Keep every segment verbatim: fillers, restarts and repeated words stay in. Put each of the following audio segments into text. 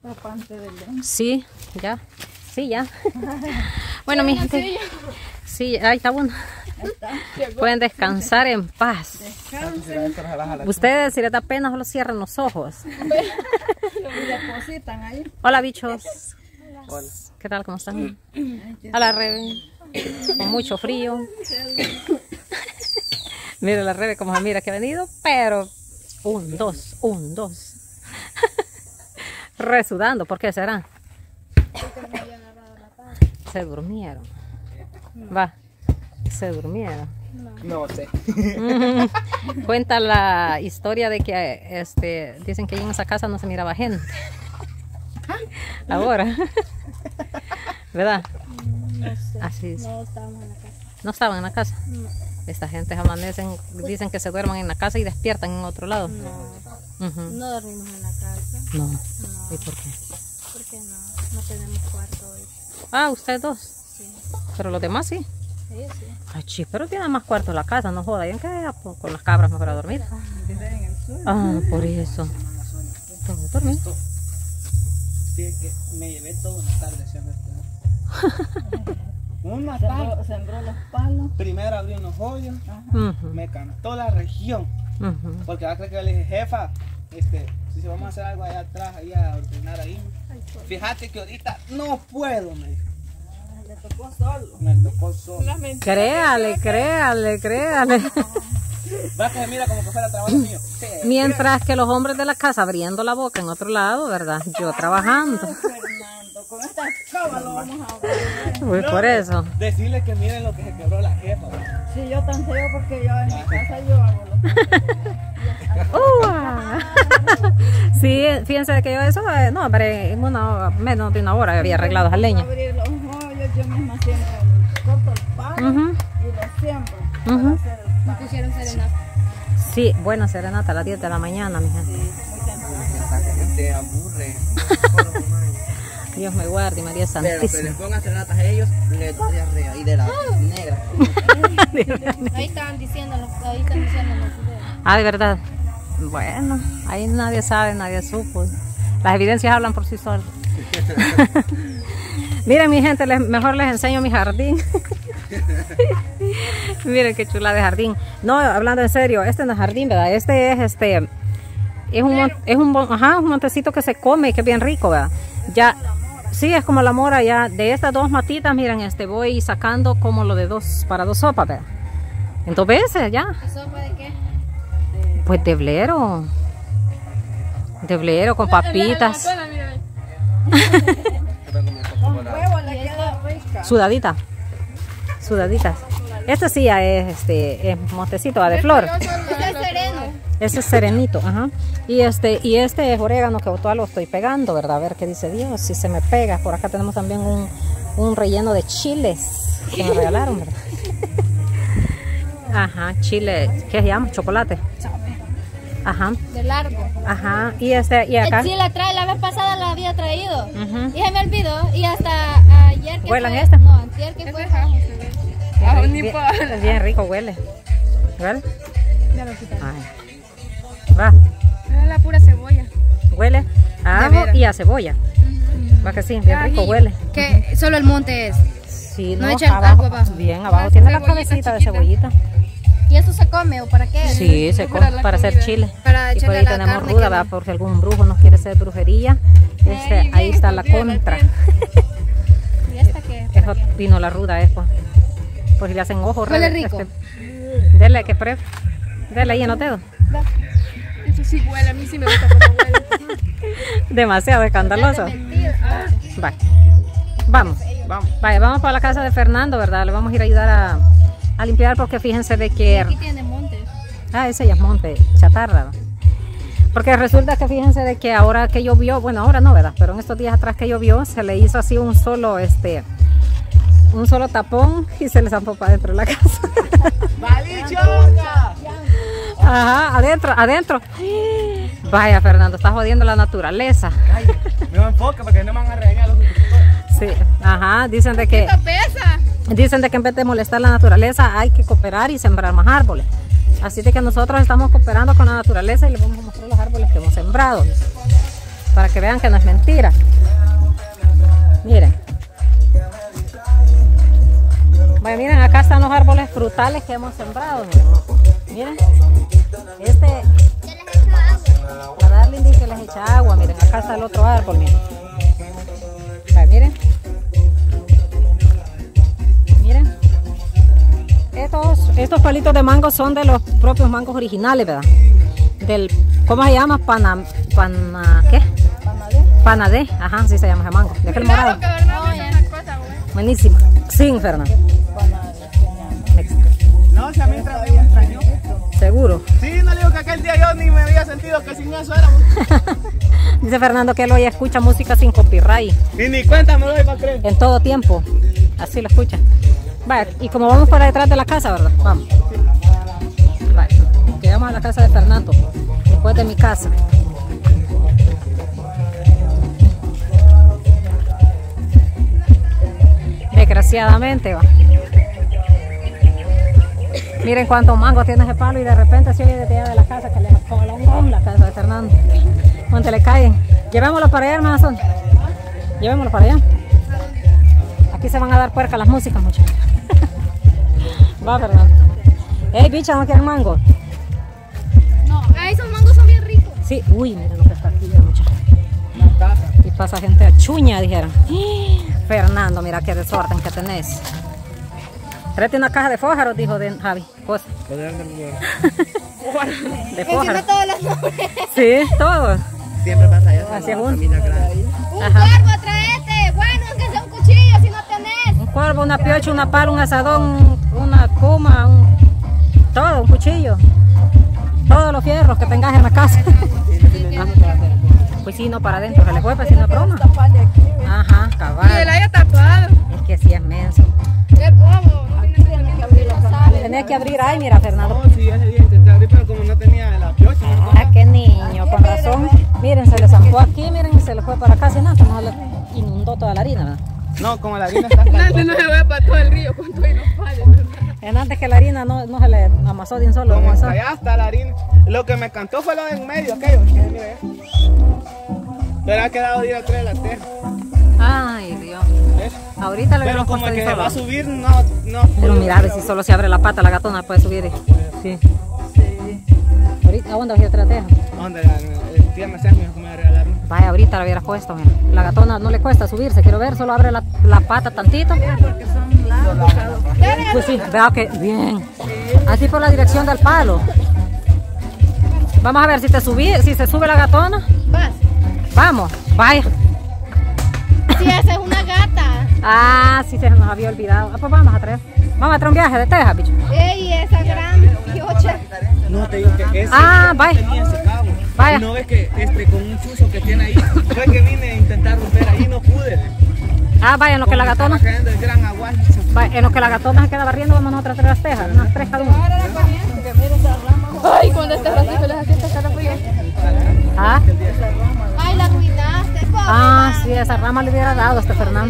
Sí, ya. Sí, ya. Bueno, mi gente. Sí, ahí está bueno. Pueden descansar en paz. Ustedes, si les da pena, solo cierran los ojos. Hola, bichos. Hola. ¿Qué tal? ¿Cómo están? Hola, Rebe. Con mucho frío. Mira la Rebe como se mira que ha venido, pero un, dos, un, dos. Resudando, ¿por qué será? Se durmieron. Va, se durmieron. No sé. Cuenta la historia de que este, dicen que ahí en esa casa no se miraba gente. Ahora. ¿Verdad? No sé. Así es. No estábamos en la casa. ¿No estaban en la casa? No. Esta gente amanecen, dicen que se duerman en la casa y despiertan en otro lado. No. Uh-huh. No dormimos en la casa. No. No. ¿Y por qué? Porque no, no tenemos cuarto hoy. Ah, ustedes dos. Sí. Pero los demás sí. Ellos sí. Ay, chis, pero tienen más cuartos la casa, no joda. ¿Y qué? Con las cabras mejor a dormir. Ah, por eso. ¿Todo dormir? Fíjate que me llevé toda una tarde haciendo esto. Una tarde. Sembró los palos. Primero abrí unos hoyos. Uh-huh. Me cantó la región. Uh-huh. Porque ahora creo que le dije, jefa, este, si vamos a hacer algo allá atrás, ahí a ordenar ahí. Fíjate que ahorita no puedo, me dijo. Le tocó solo. Me tocó solo. Créale, créale, créale. Va que se mira como que fuera trabajo mío. Sí, Mientras que los hombres de la casa abriendo la boca en otro lado, ¿verdad? Yo trabajando. Ay, Fernando, con esta escoba lo vamos a abrir. Uy, por eso. decirle que miren lo que se quebró la jefa. ¿Verdad? Sí, yo tan feo porque yo en mi casa yo hago lo que ¡Uah! Sí, fíjense que yo eso, eh, no, hombre, en una, menos de una hora había arreglado esa leña. abrir los hoyos, yo misma siempre corto el palo Uh-huh. y lo siembro Uh-huh. para hacer el palo. Pusieron serenata. Sí, buena serenata a las diez de la mañana, mi gente. Te aburre. Dios me guarde, María Pero que les Santísima. pongan serenatas a ellos, les doy diarrea y de la negra. Ahí estaban diciendo, ahí están diciendo los videos. Ah, de verdad. Bueno, ahí nadie sabe, nadie supo. Las evidencias hablan por sí solas. Miren, mi gente, les, mejor les enseño mi jardín. Miren qué chula de jardín. No, hablando en serio, este no es jardín, ¿verdad? Este es este es un mon- es un, bon- ajá, un montecito que se come y que es bien rico, ¿verdad? Ya sí, es como la mora ya. De estas dos matitas, miren, este voy sacando como lo de dos para dos sopas, ¿verdad? En dos veces ya. ¿Y sopa de qué? Pues de blero. De blero con papitas. Con huevo le queda rica. Sudadita. Sudaditas. Este sí ya es este es montecito, va de flor. Este es sereno. Ese es serenito, ajá. Y este, y este es orégano que todavía lo estoy pegando, ¿verdad? A ver qué dice Dios, si se me pega. Por acá tenemos también un, un relleno de chiles que me regalaron, ¿verdad? Ajá, chile, ¿qué se llama? Chocolate. Ajá, De largo. ajá. Y este, y acá. Sí, la trae, la vez pasada la había traído. Ujú. Y se me olvidó. Y hasta ayer que ¿Huelan fue. esta? No, antier que fue. Bien, bien, bien, bien rico huele. ¿Huele? Ay. Va, Es la pura cebolla. huele a ajo y a cebolla. Va que sí, bien rico huele. Que solo el monte es. Sí, No no, echan abajo, algo abajo. bien, abajo tiene la cabecita de cebollita. ¿Y esto se come o para qué? Sí, se come para hacer chile. Para Y por echarle ahí la tenemos carne ruda, que- ¿verdad? Por si algún brujo nos quiere hacer brujería. Este, ahí está la contra. ¿Y esta qué? Eso vino la ruda, es pues. Por si le hacen ojo. Huele re- rico. este, dele, que pre. Dele ahí en los dedos. Eso sí huele, a mí sí me gusta cómo huele. Demasiado escandaloso. Ah, Vaya. Vamos. Vamos. Vaya, vamos para la casa de Fernando, ¿verdad? Le vamos a ir a ayudar a, a limpiar porque fíjense de que... aquí tiene montes. Ah, ese ya es monte, chatarra. Porque resulta que fíjense de que ahora que llovió, bueno, ahora no, ¿verdad? Pero en estos días atrás que llovió, se le hizo así un solo, este, un solo tapón y se le zampó para dentro de la casa. ¡Valichoca! Ajá, adentro, adentro. Vaya, Fernando, estás jodiendo la naturaleza. Ay, me enfoca porque no me van a regañar los suscriptores. Sí, ajá, dicen de que, ¡Esto pesa! dicen de que en vez de molestar la naturaleza hay que cooperar y sembrar más árboles. Así de que nosotros estamos cooperando con la naturaleza y les vamos a mostrar los árboles que hemos sembrado. para que vean que no es mentira. Miren. Bueno, miren, acá están los árboles frutales que hemos sembrado. Miren. Miren. Este. La Darling dice que les echa agua. Miren, acá está el otro árbol. Miren. Ahí, miren. Miren. Estos, estos palitos de mango son de los propios mangos originales, ¿verdad? Del, ¿cómo se llama? Pana, pana, ¿qué? Panadé. Panadé, ajá, así se llama ese mango. De aquel morado. Buenísimo. Sí, Fernando. No, si a mí entra me extrañó. ¿Seguro? Sí, no le digo que aquel día yo ni me había sentido que sin eso éramos. Dice Fernando que él hoy escucha música sin copyright. Ni ni cuenta me doy para creer. En todo tiempo. Así lo escucha. Vaya, y como vamos para detrás de la casa, ¿verdad? Vamos. Vaya, llegamos a la casa de Fernando, después de mi casa. Desgraciadamente, va. Miren cuántos mangos tiene ese palo y de repente se oye desde allá de la casa que le colongó la casa de Fernando. Cuando le caen. Llevémoslo para allá, hermana Sonia. Llevémoslo para allá. Aquí se van a dar puerca las músicas, muchachos. Va, Fernando. Ey, bicha, ¿no quieren mango? No, esos mangos son bien ricos. Sí, uy, miren lo que está aquí, muchachos. Y pasa gente a chuña, dijeron. Fernando, mira qué desorden que tenés. Tráete una caja de fósforos, dijo de Javi. Cosa. De fósforos. todos los nombres. Sí, todos. Siempre pasa eso. Así es un. Un cuervo, traete. Bueno, aunque sea un cuchillo, si no tenés. Un cuervo, una piocha, una pala, un asadón, una cuma, un... todo, un cuchillo. Todos los fierros que tengas en la casa. Ah, pues sí, no para adentro, se le fue, pues si no es broma. Ajá, cabal. Y el haya tapado. Es que sí es menso. Es bobo. No tiene que abrir la sala. Tenía que abrir ahí, mira, Fernando. No, sí, ese día intenté abrir, pero como no tenía la piocha. Ah, qué niño, con razón. Miren, se le zampó aquí, miren, y se le fue para acá, si no, no le inundó toda la harina, ¿verdad? No, como la harina está Antes no se ve para todo el río con todo y no falla. Es antes que la harina no, no se le amasó de un solo. Como amasó. hasta allá está la harina. Lo que me cantó fue lo de en medio, aquello. Que mira, eh. Pero ha quedado de ir atrás de la teja. Ay, Dios. ¿Ves? Ahorita le Pero hubiéramos como puesto que ahí se solo. va a subir, no, no. Pero mira, a ver si solo se abre la pata, la gatona puede subir. Sí. Ahorita, ¿a dónde voy a otra teja? ¿Dónde? El tía me me dijo me va a regalar una. Vaya, ahorita la hubieras puesto, mira. La gatona no le cuesta subirse, quiero ver, solo abre la, la pata tantito. Pues sí, vea que bien. Así por la dirección del palo. Vamos a ver si te subí, si se sube la gatona. Vas. Vamos, vaya. Sí, esa es una gata. Ah, sí se nos había olvidado. Ah, pues vamos a traer. Vamos a traer un viaje de teja, bicho. Ey, esa gran piocha. No te digo que ese Ah, no vaya. tenía ese cabo. Vaya. Y no ves que este con un chuzo que tiene ahí. Fue que vine a intentar romper ahí, no pude. Ah, vaya, en lo que la Como gatona. estaba cayendo el gran aguaje. Vaya, en lo que la gatona se queda barriendo, vamos nosotros a traer las tejas, unas tres cada una. Ay, cuando este ratito les hacía esta cara fría. Ah, Ay, la arruinaste, pobre. ah, sí, esa rama le hubiera dado a este Fernando.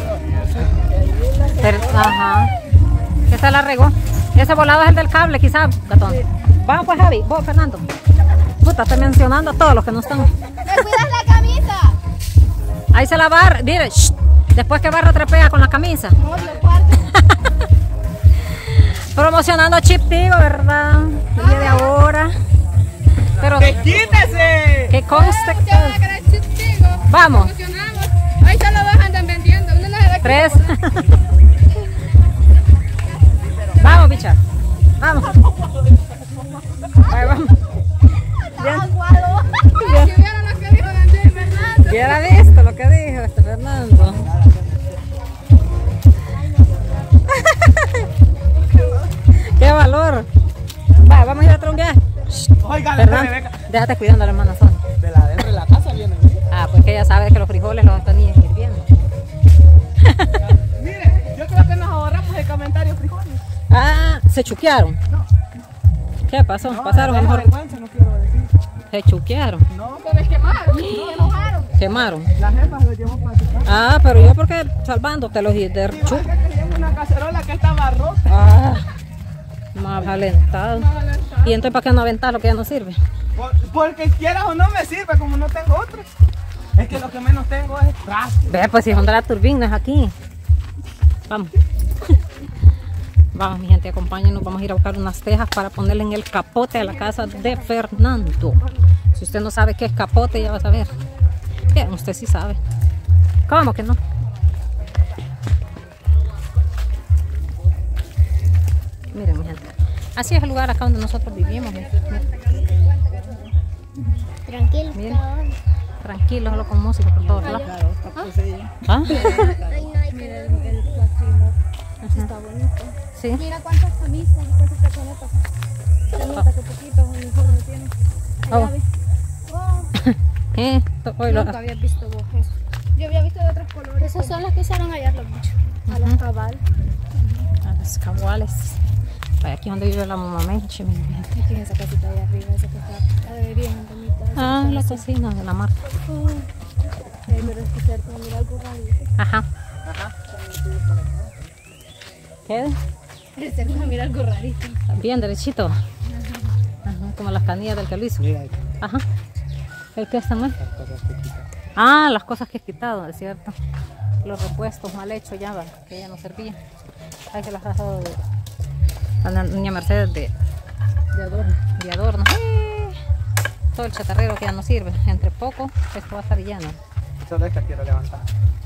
Pero, ajá. Esa la regó. Ese volado es el del cable, quizás, gatón. Vamos pues, Javi, vos, Fernando. Puta, estoy mencionando a todos los que no están. ¿Me cuidas la camisa? Ahí se la barra, mire, shh, después que barra trepea con la camisa. No, lo cuarto. Promocionando Chip Tigo, ¿verdad? El día de ahora. Pero ¡Que quítese! que conste. Usted va a querer chistigo. Vamos. Promocionamos. Ahí se lo vas andan vendiendo. Uno no se da Tres. Vamos, bicha. Vamos. Ahí vamos. Bien. Aguado. Si vieron lo que dijo Daniel Fernando. Ya era visto lo que dijo este Fernando. ¡Qué valor! Va, vamos a ir a otro viaje. Oiga, Fernando, Rebeca. déjate cuidando a la hermana Sonia. De la dentro de la casa viene. Ah, pues que ella sabe que los frijoles los están hirviendo. Mire, yo creo que nos ahorramos el comentario frijoles. Ah, se chuquearon. ¿Qué pasó? Pasaron a lo mejor. vergüenza, no quiero decir. Se chuquearon. No, Se les quemaron. Se enojaron. Quemaron. la jefa se lo llevó para su casa. Ah, pero yo porque salvándote los de Sí, chu. vaya que llevo una cacerola que estaba rota. Ah, más alentado. Y entonces, ¿para qué no aventar lo que ya no sirve? Por- porque quieras o no me sirve, como no tengo otro. Es que lo que menos tengo es traste. Ve, pues si es Honduras Turbín, no es aquí. Vamos. Vamos, mi gente, acompáñenos. Vamos a ir a buscar unas tejas para ponerle en el capote a la casa de Fernando. Si usted no sabe qué es capote, ya va a saber. Bien, usted sí sabe. ¿Cómo que no? Miren, mi gente. Así es el lugar acá donde nosotros vivimos. Miren. Tranquilo. Miren. Tranquilo, solo con música por todos lados. ¿Ah? Mira el, el platino. Está bonito. Sí. Mira cuántas camisas y cuántas cachonetas. Se nota que poquitos uniformes tiene. Oh. Allá ves. Wow. Eh, hoy lo- Nunca había visto vos eso. Yo había visto de otros colores. Esas son las que usaron ayer los bichos. A las cabal. a los caguales. Vaya, aquí es donde vive la mamá Menche, mi gente. Aquí en esa casita de arriba, esa que está eh, bien bonita. esa Ah, que la está cocina de la marca. así. Oh. Eh, pero es que cierto, mira algo rarito. Ajá. ¿Qué? Es cierto, mira algo rarito. Bien derechito. Ajá, como las canillas del que lo hizo. Mira, ahí Ajá. ¿El que está mal? las cosas que quitan. Ah, las cosas que he quitado, es cierto. Los repuestos mal hechos ya, va, que ya no servían. Ahí se las ha dejado de a la niña Mercedes de, de adorno. De adorno. ¡Eh! Todo el chatarrero que ya no sirve. Entre poco, esto va a estar lleno. Solo esta quiero levantar.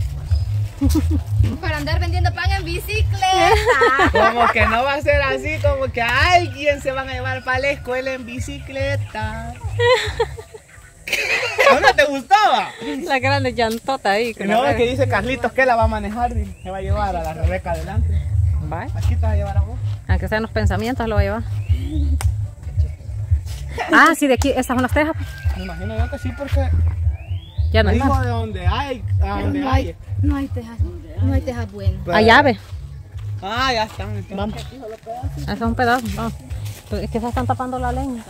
Para andar vendiendo pan en bicicleta. Como que no va a ser así, como que alguien se van a llevar para la escuela en bicicleta. ¿No te gustaba? La grande llantota ahí. con No, la es que Rebeca. dice Carlitos que la va a manejar y se va a llevar a la Rebeca adelante. Bye. Aquí te va a llevar a vos. Aunque sean los pensamientos, lo va a llevar. Ah, sí, de aquí, esas son las tejas. Me imagino yo que sí, porque Ya no me hay dijo más. de donde hay, a donde No hay. hay, no hay tejas, no hay tejas buenas. Pero- A llave. Ah, ya están. entonces. Vamos. Eso es un pedazo. Vamos. Pero es que se están tapando la leña.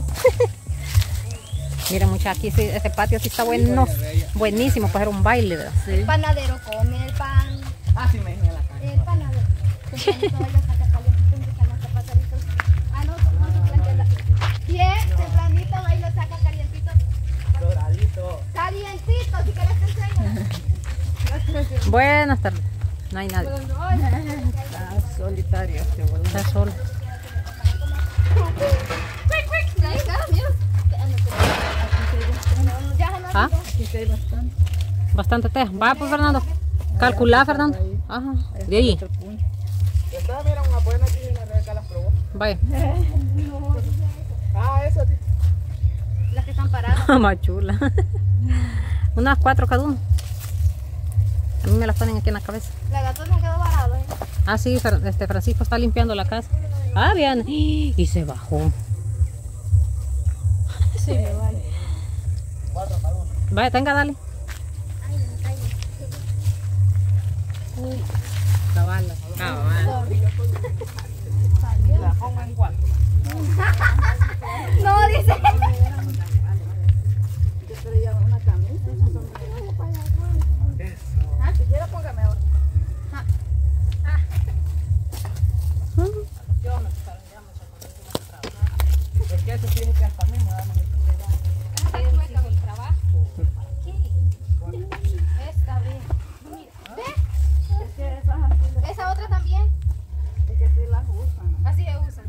Miren, muchachos, aquí sí, este patio sí está bueno. Buenísimo para hacer un baile, ¿verdad? El panadero come el pan. Ah, sí me dijo en la calle. El panadero. Tempranito baila, saca calientito en su canasta, pasaditos. Ah, no, no, no, tranquila. Bien, tempranito baila, saca calientito. Doradito. Calientito, si quieres te enseño. Buenas tardes. No hay nadie. Está solitario este boludo. Está solo. Ahí está, mira. Ya no, ¿Ah? Bastante teja. Va, pues, Fernando. Calcula, Fernando. Ajá. De ahí. Esta, mira, una buena aquí y la Rebeca las probó. Vaya. Ah, eso, tío. las que están paradas. Más chula. Unas cuatro cada uno. A mí me las ponen aquí en la cabeza. La gata se quedó varada, ¿eh? Ah, sí, Fer- este Francisco está limpiando la casa. Ah, bien. Y se bajó. Sí, me vale. Vaya, tenga, dale. Cabala. Cabala. La pongo en cuatro. No, dice. Yo traía una camisa. Ah, si quiere póngame ahora. Es que eso sí es que hasta a mí me da más Está bien. Es que esas así, Esa otra también. es que sí las usan. Así se usan.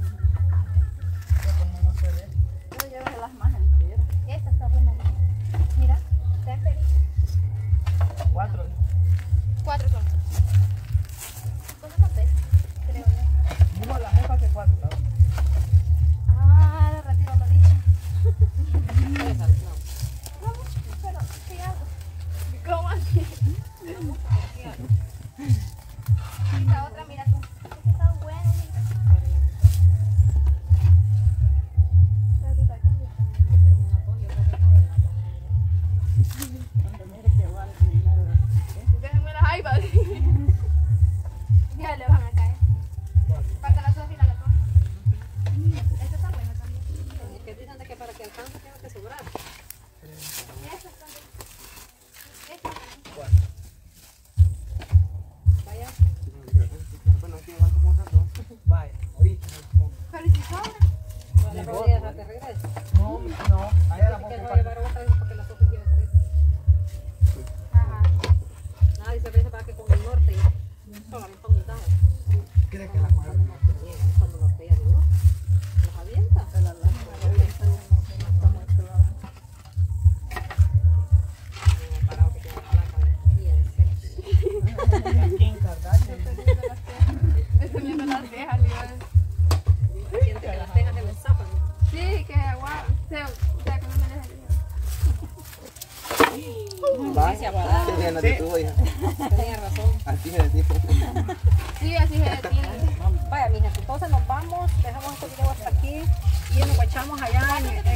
Pero llévese las más enteras. Esta está buena. Mira, está en perito. Ah, dice, veces para que con el norte solamente son mitades. ¿Crees que la mujer no? Cuando nortea, ¿no? Los avienta. Se la lanza, la lanza, no está muy clara. Parado que tiene la placa bien sexy. Kim Kardashian. Deteniendo las cejas, le iba a decir. Siente que las cejas se me zapan. Sí, que agua. O sea, o sea, que no me dejes. Gracias, Guadalajara. Sí, no te tuvo, hija. Tenía razón. Así es, tío. Sí, así es de ti. Vaya, mija, entonces nos vamos, dejamos este video hasta aquí y nos guachamos allá en,